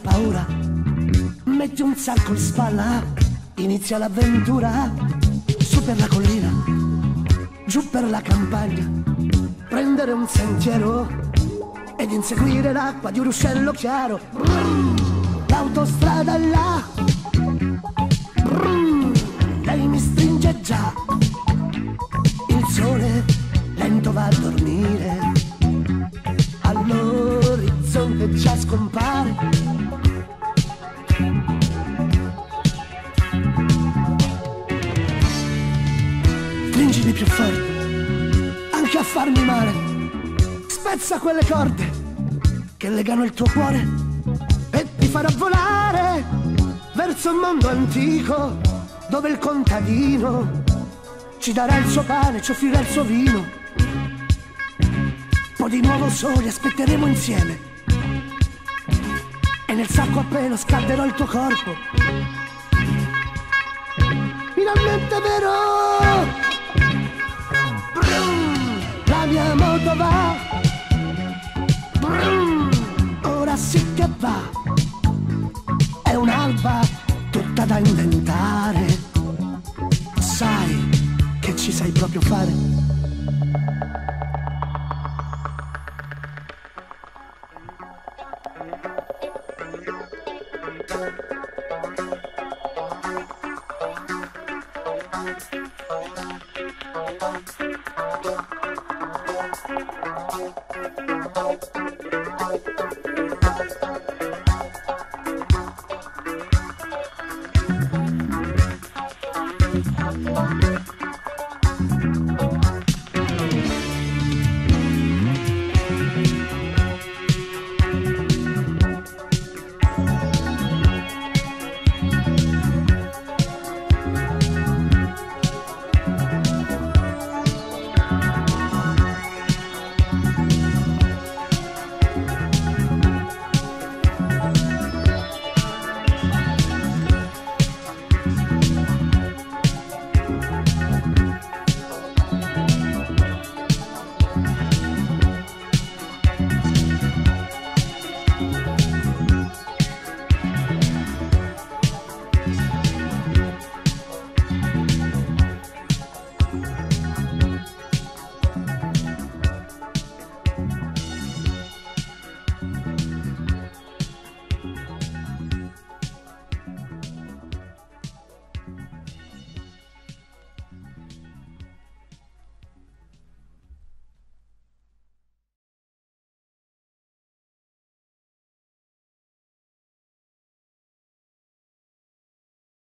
paura, metti un sacco in spalla, inizia l'avventura. Su per la collina, giù per la campagna, prendere un sentiero ed inseguire l'acqua di un ruscello chiaro. L'autostrada è là, lei mi stringe già, il sole lento va a dormire, all'orizzonte già scompare. Stringimi più forte, anche a farmi male, spezza quelle corde che legano il tuo cuore e ti farà volare verso un mondo antico dove il contadino ci darà il suo pane, ci offrirà il suo vino. Poi di nuovo soli aspetteremo insieme e nel sacco a pelo scalderò il tuo corpo. Finalmente è vero, la mia moto va, ora sì che va, è un'alba tutta da inventare, sai che ci sai proprio fare.